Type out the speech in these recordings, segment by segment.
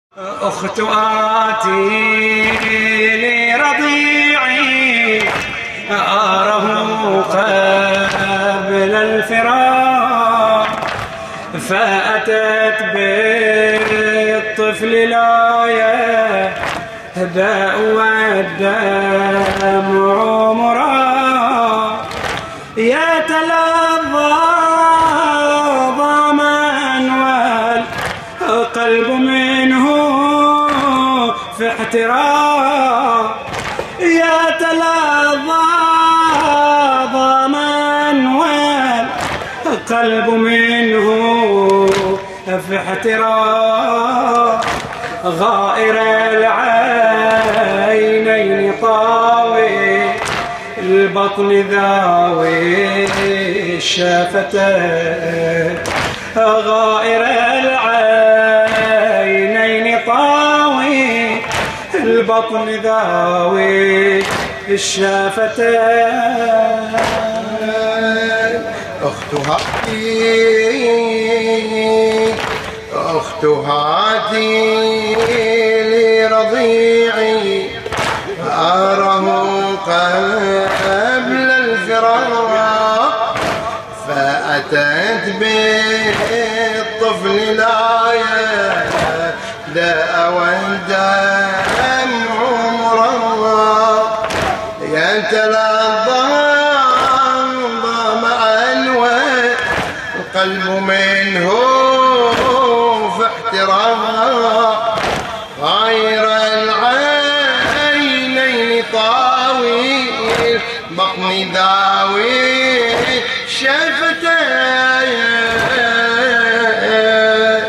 أخت آتي لرضيعي أراه قبل الفراق، فأتت بالطفل لا يهدأ والدمع مراق، يتلظى ضاما والقلب منه في احتراق، يتلظى ضاما والقلب منه في احتراق، غائر العينين طاوي البطن ذاوي الشفتين، غائر العينين طاوي البطن ذاوي الشفتين. أخت هاتي لرضيعي أراه قبل الفراق، فأتت بالطفل لا يهدأ والدمع مراق، يتلظى ظمأ والقلب منه في احتراق، غير العينين طاوي بطن ذاوي شفتين،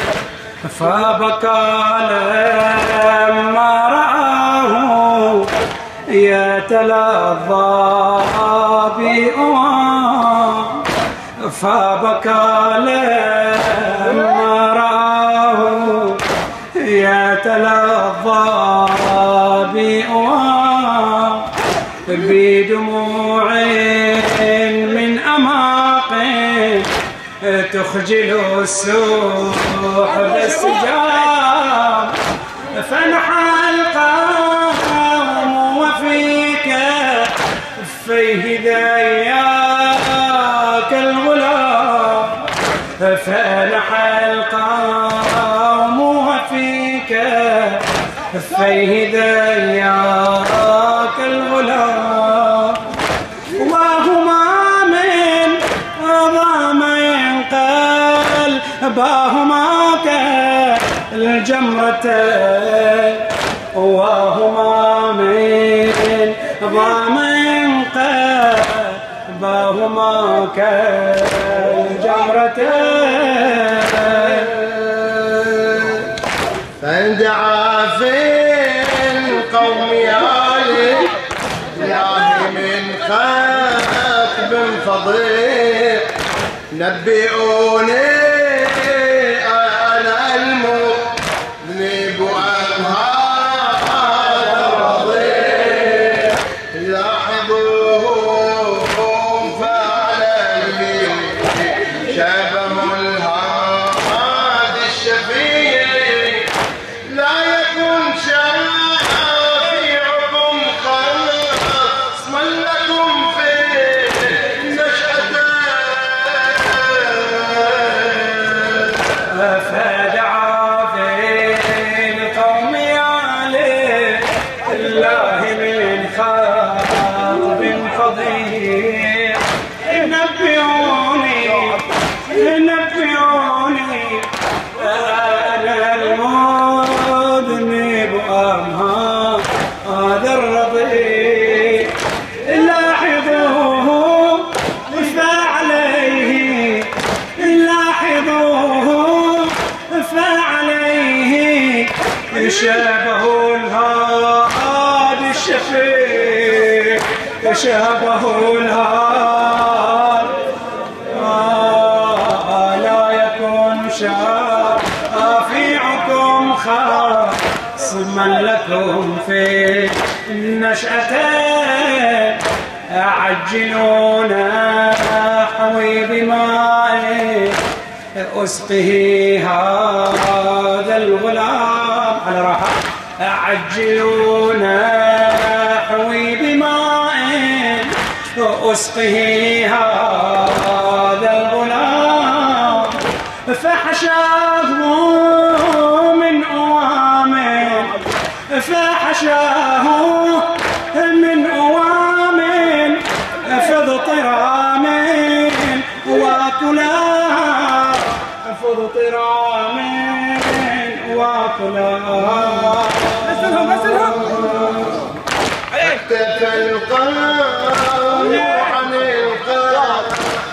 فبكى لما رآه يتلظى بأواه، فبكى لما رآه يتلظى بأواه، بدموع من أماق تخجل السحب السجام، فنحى القوم وفيك فيه ذياك الغلام، فنحى القوم وفيك فيه ذياك الغلام، وهما من ضامن قلباهما كالجمرتين، وهما من ضامن قلباهما كالجمرتين، فدعا في القوم يا من خطب فضيح، نبئوني أنا المذنب أم هذا الرضيع، لاحظوهم فعليه شبه الهادي الشفيع، لا يكن شفيعكم خصما لكم في نشأتين، فدعا في القوم الله من خاطب فضيح، نبئوني أنا المذنب أم هذا الرضيع، لاحظوه فعليه شبه الهادي الشفيع، شبه الهادي، لا يكن شفيعكم خصما لكم في النشأتين، عجلونا حوي بماء أسقه هذا الغلام على راحة. عجلوا نحوي بماء أسقه هذا الغلام فحشاه من أوام فحشاه من أوام فاضطرام وكلاه فاضطرام وكلاه. اختفى القلب عن القلب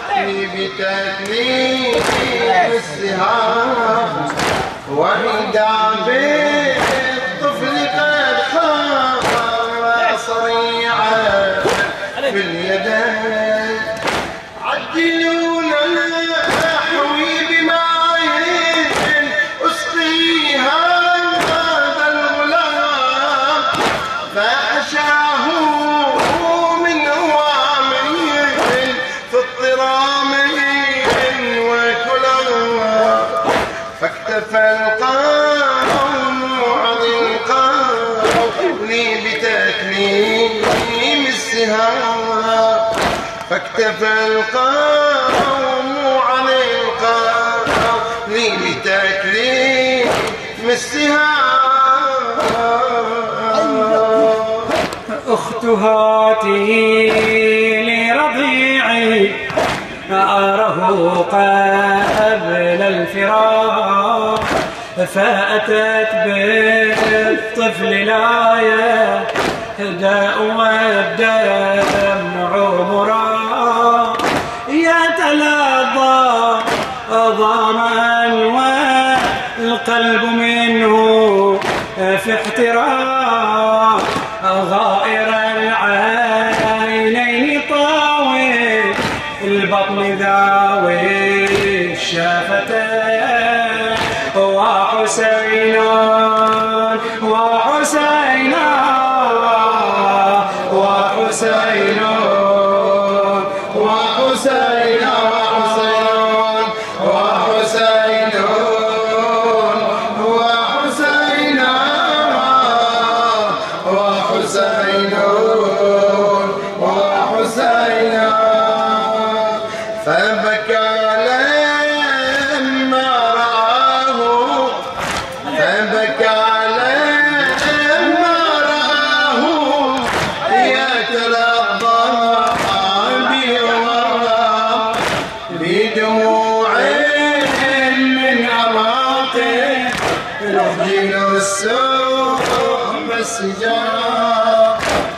بتكليف السهام وإذا بالطفل قد خاف صريعا في اليدين. عجلوا نحوي بماء أسقي هذا الغلام فحشاه من أوامر في اضطرام وكلام. فاكتفى القوم عن القول بتكليم السهام فاكتفى القوم عن القول بتكليم السهام. أخت هاته لرضيعي أراه قبل الفراق فأتت بالطفل لا يهدأ والدمع مراق يتلظى ظمأ والقلب منه في احتراق غائر العينين طاوي البطن ذاوي الشفتين وحسين وحسين وحسين وحسين وحسين وحسين وحسين وحسين. فبكى لما رآه فبكى لما رآه يتلظى بورى بدموع من أراقه يخجل السوق السجار.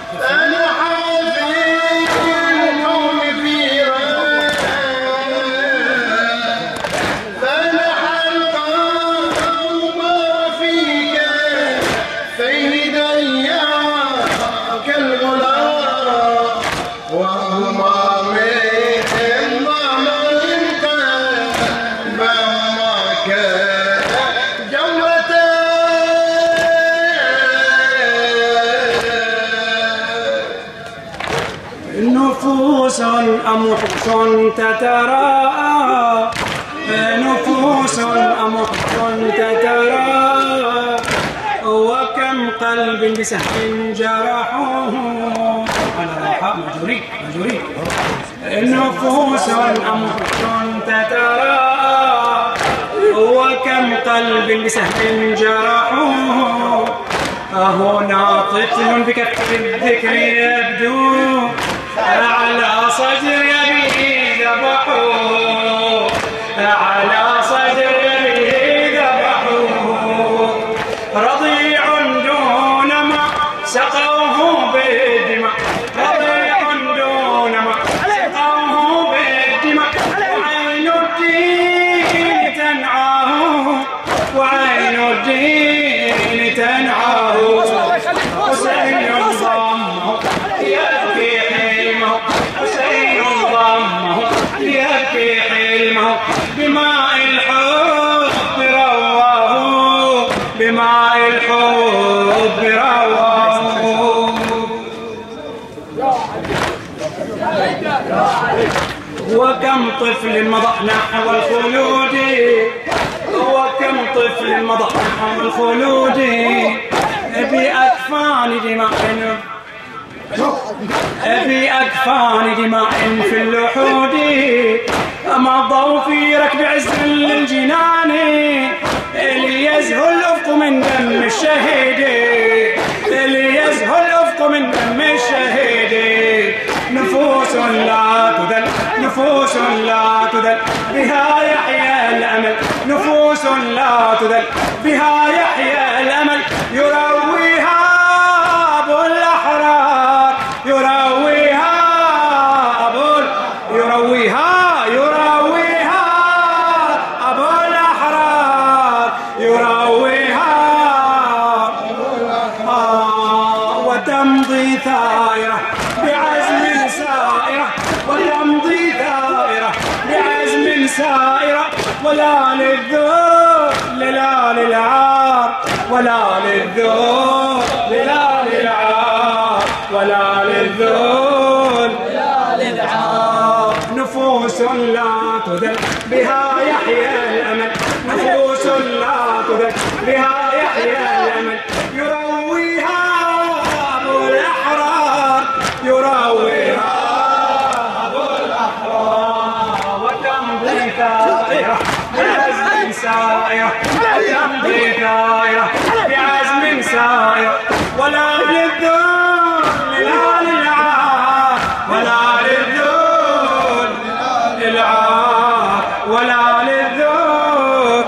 نفوس أمحص تتراءى نفوس أمحص تتراءى وكم قلب بسهم جرحوه على راحة مجوري نفوس أمحص تتراءى وكم قلب بسهم جرحوه. هنا طفل بكف الذكر يبدو على صدر به ذبحوه على صدر به ذبحوه. رضيع دون ما سقوه بالدماء رضيع دون ما سقوه بالدماء. وعين الدين تنعاه وعين الدين تنعاه. حسين ضمه يبكي حلمه حسين ضمه يبكي حلمه بماء الحب رواه بماء الحب رواه. وكم طفل مضى نحو الخلود وكم وكم طفل مضى عن الخلود بأكفان دماء بأكفان دماء في اللحود مضوا في ركب عز للجنان ليزهو الأفق من دم الشهيد ليزهو الأفق من دم الشهيد نفوس لا تذل نفوس لا تذل بها يحيى الأمل نفوس لا تذل بها يحيى الأمل يرويها أبو الأحرار يرويها أبو الأحرار يرويها وتمضي ثائرة بعزم سائرة وتمضي ثائرة بعزم سائرة ولا للذل لا للعار ولا للذل لا للعار ولا للذل لا للعار نفوس لا تذل بها يحيى الأمل نفوس لا تذل بها يحيى الأمل يرويها أبو الأحرار يرويها أبو الأحرار وتمضي ثائرة بعزم سائرة وتمضي ثائرة بعزم سائرة ولا للذل لا للعار ولا للذل للعار ولا للذل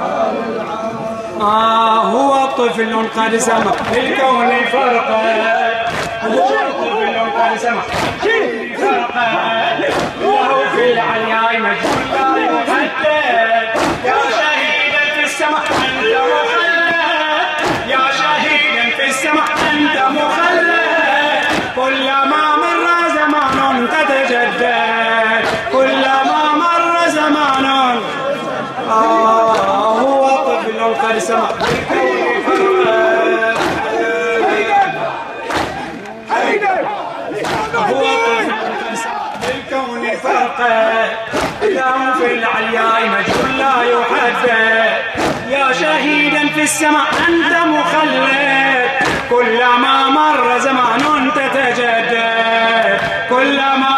هو طفل قد سمع للكون فرقا هو طفل قد سمع فرقا وهو في العلياء مجهول لا يحدد يا شهيدا في السماء أنت مخلد يا شهيدا في السماء أنت مخلد كلما مر زمان تتجدد كلما مر زمان هو طفل قد سمع بالكون فرقا هو طفل قد سمع بالكون فرقا له في العلياء مجهول لا يحدد يا شهيدا في السماء أنت مخلد كلما مر زمان تتجدد كلما